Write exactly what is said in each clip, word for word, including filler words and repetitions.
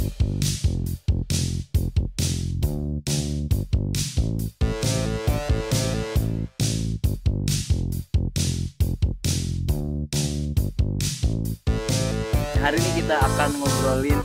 Hari ini kita akan ngobrolin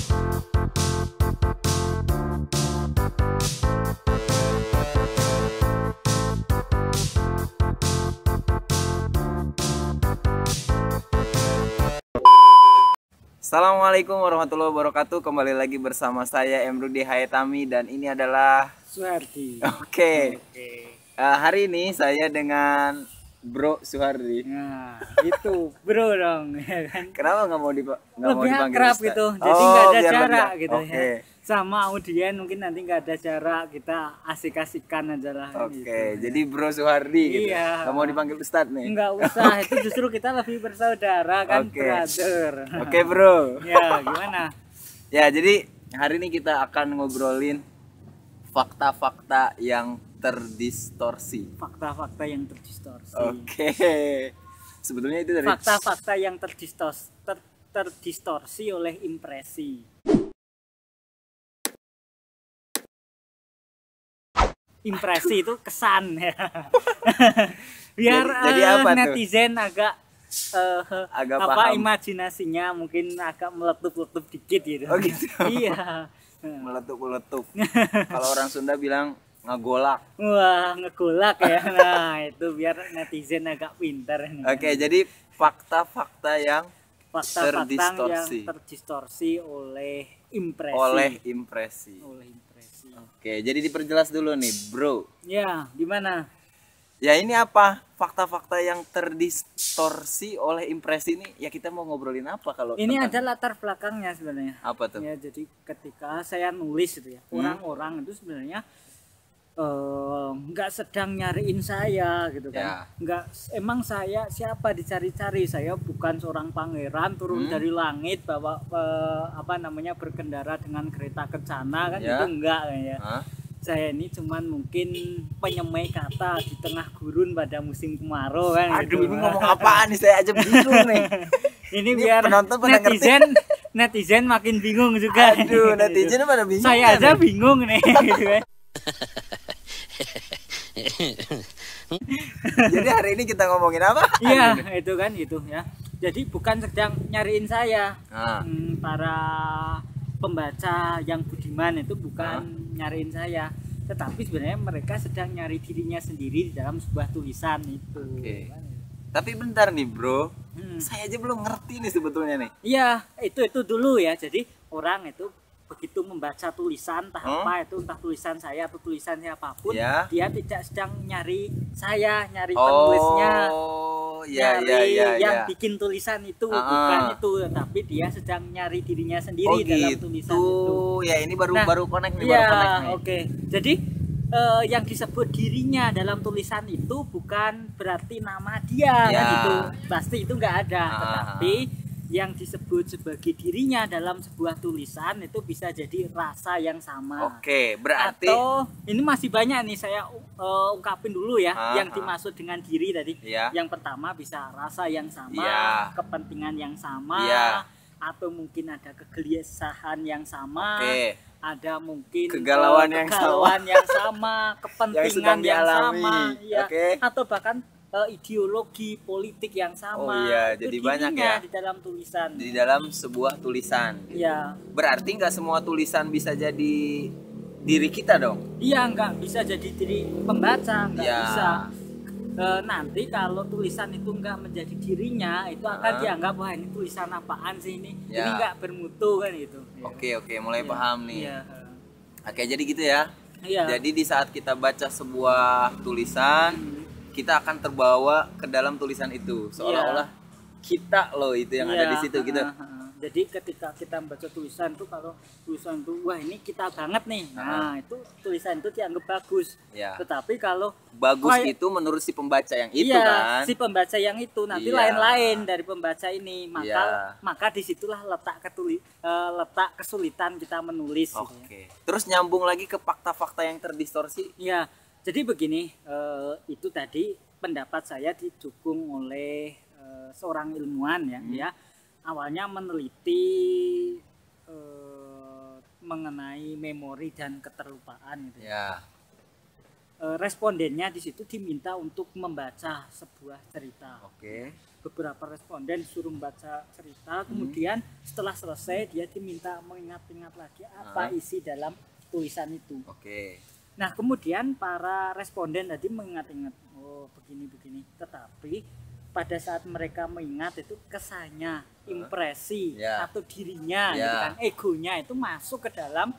Assalamualaikum warahmatullahi wabarakatuh. Kembali lagi bersama saya Emrudi Hayatami dan ini adalah Suhardi. Oke okay. okay. uh, Hari ini saya dengan Bro Suhardi. Nah, itu bro dong, ya kan? Kenapa nggak mau dipa nggak mau Lebih dipanggil akrab Ustaz? gitu, jadi nggak Oh, ada biar cara lebih- gitu Oke. ya. Sama audien mungkin nanti nggak ada cara, kita asik-asikan aja lah. Oke, gitu, jadi Bro Suhardi gitu. Iya. Nggak mau dipanggil Ustadz nih. Nggak usah, itu justru kita lebih bersaudara kan, Oke. brother. Oke, Bro. Ya, gimana? Ya, jadi hari ini kita akan ngobrolin fakta-fakta yang terdistorsi. Fakta-fakta yang terdistorsi. Oke. Sebetulnya itu dari Fakta-fakta yang terdistorsi, ter- terdistorsi oleh impresi. Impresi itu kesan ya. Biar Jadi- jadi eh, apa tuh? netizen agak eh, Agak apa paham. imajinasinya mungkin agak meletup-letup dikit gitu. Oh, gitu. Iya. meletup-meletup. Kalau orang Sunda bilang ngagolak. Wah, ngegolak ya. Nah, itu biar netizen agak pintar ini. Oke, jadi fakta-fakta yang Fakta-fakta terdistorsi. yang terdistorsi oleh impresi. oleh impresi. Oleh impresi. Oke, jadi diperjelas dulu nih, Bro. Ya, gimana? Ya ini apa? Fakta-fakta yang terdistorsi oleh impresi ini. Ya kita mau ngobrolin apa kalau Ini tentang- ada latar belakangnya sebenarnya. apa tuh? Ya, jadi ketika saya nulis itu ya, Hmm. orang-orang itu sebenarnya eh, nggak sedang nyariin saya gitu kan. Ya. Nggak, emang saya siapa dicari-cari? Saya bukan seorang pangeran turun Hmm. dari langit bawa eh, apa namanya berkendara dengan kereta kencana kan, Ya. itu enggak ya. Hah? Saya ini cuman mungkin penyemai kata di tengah gurun pada musim kemarau kan. Aduh, gitu. ini ngomong apaan nih? Saya aja bingung nih. Ini, Ini biar penonton pada netizen netizen makin bingung juga. Aduh, Gitu. netizen pada bingung. Saya kan aja nih? bingung nih. gitu kan. Jadi hari ini kita ngomongin apa? Iya, itu kan gitu ya. Jadi bukan sedang nyariin saya. Nah, Hmm, para pembaca yang budiman itu bukan nyariin saya, tetapi sebenarnya mereka sedang nyari dirinya sendiri di dalam sebuah tulisan itu. Oke. Tapi bentar nih, Bro. Hmm. Saya aja belum ngerti nih sebetulnya nih. Iya, itu itu dulu ya. Jadi orang itu begitu membaca tulisan entah Hmm? apa itu, entah tulisan saya atau tulisan siapapun, Ya. dia tidak sedang nyari saya, nyari penulisnya, Oh, ya nyari ya ya yang ya. bikin tulisan itu, Ah. bukan itu, tapi dia sedang nyari dirinya sendiri Oh dalam gitu. tulisan itu. Ya ini baru Nah, baru connect nih, Iya, baru connect nih. oke. Jadi eh, yang disebut dirinya dalam tulisan itu bukan berarti nama dia Ya. kan itu. Pasti itu nggak ada, Ah. tetapi yang disebut sebagai dirinya dalam sebuah tulisan itu bisa jadi rasa yang sama. Oke, berarti Atau ini masih banyak nih, saya uh, ungkapin dulu ya Ah, yang ah. dimaksud dengan diri tadi. ya. Yang pertama bisa rasa yang sama, Iya. kepentingan yang sama, Iya. atau mungkin ada kegelisahan yang sama, Oke. ada mungkin Kegalauan eh, yang kegalauan yang sama, kepentingan sedang yang, dialami. sama, ya. Oke. Atau bahkan eh, ideologi politik yang sama. Oh iya, Itu jadi banyak dirinya ya. di dalam tulisan. Di dalam sebuah tulisan. Iya. Berarti nggak semua tulisan bisa jadi diri kita dong. Iya, nggak bisa jadi diri pembaca, nggak Ya. bisa. E, nanti kalau tulisan itu nggak menjadi dirinya, itu akan Ah. dianggap wah ini tulisan apaan sih ini, Ya. ini nggak bermutu kan itu. Oke oke, mulai Iya. paham nih. Iya. Oke, jadi gitu ya. Iya. Jadi di saat kita baca sebuah tulisan, kita akan terbawa ke dalam tulisan itu, seolah-olah kita loh itu yang ada Iya, di situ gitu. ha, ha, ha. Jadi ketika kita membaca tulisan tuh, kalau tulisan itu wah ini kita banget nih, nah itu tulisan itu dianggap bagus. Ya. Tetapi kalau Bagus kayak- itu menurut si pembaca yang itu iya, kan. si pembaca yang itu nanti Iya. lain-lain dari pembaca ini, maka Iya. maka disitulah letak ketuli, eh, letak kesulitan kita menulis. gitu ya. Oke. Terus nyambung lagi ke fakta-fakta yang terdistorsi. Ya, jadi begini, eh, itu tadi pendapat saya didukung oleh eh, seorang ilmuwan ya, Hmm. ya awalnya meneliti eh, mengenai memori dan keterlupaan gitu. Ya. E, respondennya di situ diminta untuk membaca sebuah cerita. Oke. Beberapa responden disuruh membaca cerita, kemudian setelah selesai dia diminta mengingat-ingat lagi apa Hmm. isi dalam tulisan itu. Oke. Nah, kemudian para responden tadi mengingat-ingat, oh begini-begini. Tetapi pada saat mereka mengingat itu kesannya, impresi Ya. atau dirinya, Ya. gitu kan, egonya itu masuk ke dalam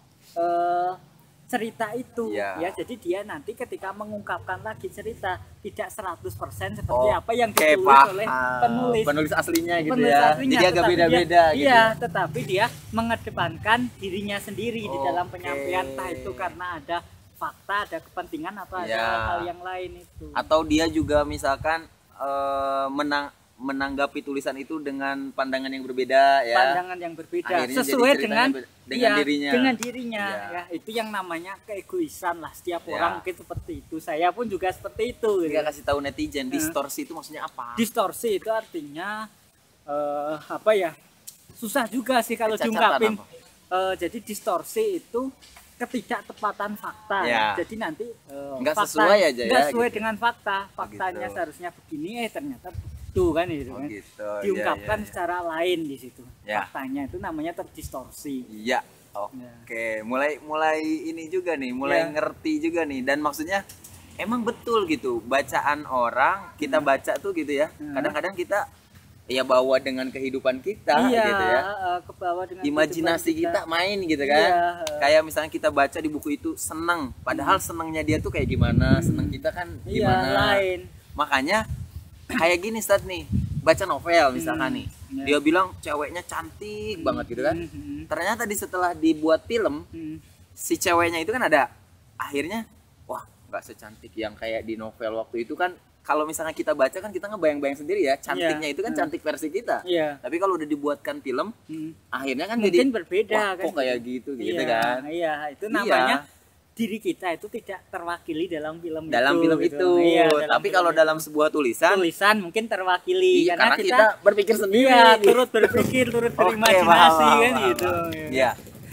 eh, cerita itu. Ya. Ya, jadi dia nanti ketika mengungkapkan lagi cerita tidak seratus persen seperti Oh, apa yang Oke, ditulis paham. oleh penulis. Penulis aslinya gitu Penulis ya. aslinya, Jadi agak tetapi beda-beda dia, gitu. Iya, tetapi dia mengedepankan dirinya sendiri di dalam Oke. penyampaian, entah itu karena ada fakta, ada kepentingan atau ada Ya. hal yang lain itu. Atau dia juga misalkan eh, menang menanggapi tulisan itu dengan pandangan yang berbeda ya. Pandangan yang berbeda Akhirnya sesuai jadi ceritanya dengan ber- dengan ya, dirinya. dengan dirinya Ya. ya. Itu yang namanya keegoisan lah, setiap Ya. orang mungkin seperti itu. Saya pun juga seperti itu gitu. Kita kasih tahu netizen, distorsi itu maksudnya apa? Distorsi itu artinya eh, apa ya, susah juga sih kalau Kecacatan diungkapin. apa? Eh, jadi distorsi itu ketidaktepatan fakta. Ya. Jadi nanti eh, Nggak fakta- sesuai aja ya, nggak sesuai gitu. dengan fakta. Faktanya gitu. seharusnya begini, eh ternyata begitu kan gitu Oh kan. gitu. Diungkapkan Iya, iya, secara lain di situ. Ya. Faktanya itu namanya terdistorsi. iya. Oke, mulai mulai ini juga nih, mulai Ya. ngerti juga nih, dan maksudnya emang betul gitu, bacaan orang kita baca tuh gitu ya. Hmm. Kadang-kadang kita ya bawa dengan kehidupan kita Iya, gitu ya. eh, ke bawah dengan Imajinasi kehidupan kita main gitu kan. Iya. Kayak misalnya kita baca di buku itu seneng, padahal senengnya dia tuh kayak gimana, seneng kita kan Iya, gimana. lain. Makanya kayak gini Stad nih, baca novel misalkan Hmm, nih. ya. Dia bilang ceweknya cantik banget gitu kan. Hmm, Ternyata di setelah dibuat film, hmm, si ceweknya itu kan ada akhirnya wah, nggak secantik yang kayak di novel waktu itu kan. Kalau misalnya kita baca kan kita ngebayang-bayang sendiri ya, cantiknya Iya. itu kan Hmm. cantik versi kita. Iya. Tapi kalau udah dibuatkan film, Hmm. akhirnya kan Mungkin jadi berbeda wah, kan. kok kayak gitu gitu Iya, kan. Iya, itu Iya. namanya diri kita itu tidak terwakili dalam film Dalam itu. film gitu. itu. Iya, dalam Tapi film kalau itu. dalam sebuah tulisan, tulisan mungkin terwakili iya, karena, karena kita, berpikir sendiri. iya, gitu. turut berpikir, turut Oke, berimajinasi paham, kan paham, gitu. paham. Iya.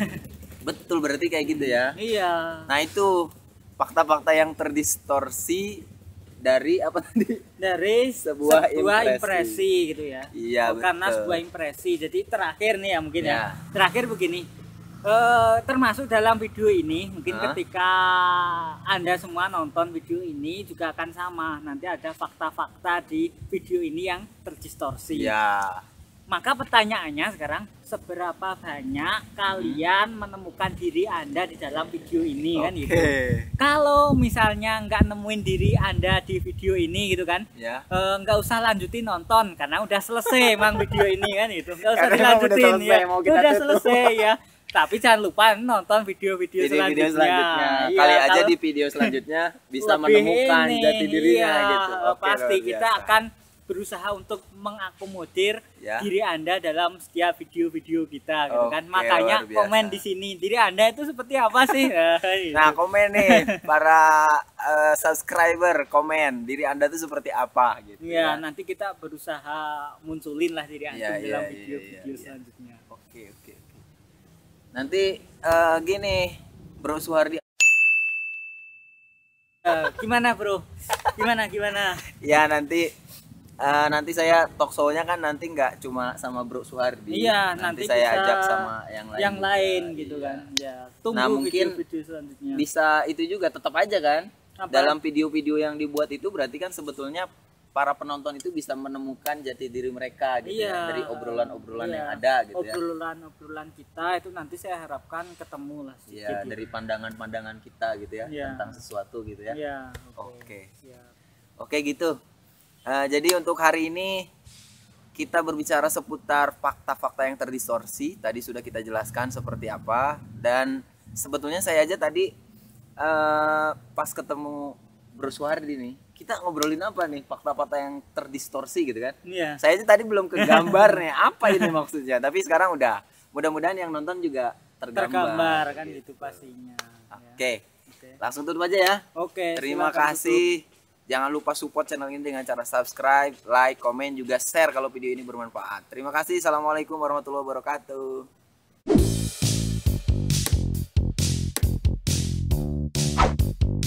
Betul, berarti kayak gitu ya. Iya. Nah, itu fakta-fakta yang terdistorsi dari apa tadi? Dari Sebuah sebuah, impresi. impresi. gitu ya. Iya, Oh, karena betul. sebuah impresi. Jadi terakhir nih ya mungkin Ya. ya. Terakhir begini. Eh, termasuk dalam video ini mungkin Hah? ketika Anda semua nonton video ini juga akan sama. Nanti ada fakta-fakta di video ini yang terdistorsi. Iya. Maka pertanyaannya sekarang, seberapa banyak kalian menemukan diri Anda di dalam video ini kan gitu. Oke. Kalau misalnya nggak nemuin diri Anda di video ini gitu kan, Ya. eh, nggak usah lanjutin nonton karena udah selesai emang video ini kan gitu. Nggak usah Karena emang udah dilanjutin selesai, ya. mau kita Udah tutup. selesai ya. Tapi jangan lupa nonton video-video Video-video selanjutnya. selanjutnya. Iya, Kali aja kalau di video selanjutnya bisa lebih menemukan ini, jati dirinya iya, gitu. Oke, pasti luar kita biasa. akan berusaha untuk mengakomodir Ya. diri Anda dalam setiap video-video kita gitu kan. Oke, Makanya luar biasa. komen di sini diri Anda itu seperti apa sih? gitu. Nah, komen nih para eh, subscriber, komen diri Anda tuh seperti apa gitu. ya, ya. nanti kita berusaha munculin lah diri Anda Iya, iya, dalam iya, video-video iya, iya. selanjutnya. Oke, oke, oke. Nanti eh, gini, Bro Suhardi. Eh, gimana bro? Gimana gimana? Ya, nanti eh, nanti saya talk show-nya kan nanti nggak cuma sama Bro Suhardi. Iya, nanti, nanti saya bisa ajak sama yang lain. Yang juga. lain gitu Iya. kan. Ya, tunggu Nah, mungkin video-video selanjutnya. Bisa itu juga tetap aja kan. Apa? Dalam video-video yang dibuat itu berarti kan sebetulnya para penonton itu bisa menemukan jati diri mereka gitu Iya. ya, dari obrolan-obrolan Iya. yang ada gitu ya. Obrolan-obrolan kita itu nanti saya harapkan ketemu lah sedikit. Iya, gitu. dari pandangan-pandangan kita gitu ya, Iya. tentang sesuatu gitu ya. Iya, Oke. Siap. Oke gitu. Eh, jadi untuk hari ini kita berbicara seputar fakta-fakta yang terdistorsi. Tadi sudah kita jelaskan seperti apa, dan sebetulnya saya aja tadi eh, pas ketemu Bro Suhardi nih, kita ngobrolin apa nih fakta-fakta yang terdistorsi gitu kan. Iya. Saya aja tadi belum kegambar nih apa ini maksudnya, tapi sekarang udah. Mudah-mudahan yang nonton juga tergambar. Tergambar kan gitu pastinya. Oke. Ya. Oke. Langsung tutup aja ya. Oke. Terima silakan kasih. Jangan lupa support channel ini dengan cara subscribe, like, komen, juga share kalau video ini bermanfaat. Terima kasih. Assalamualaikum warahmatullahi wabarakatuh. kasih.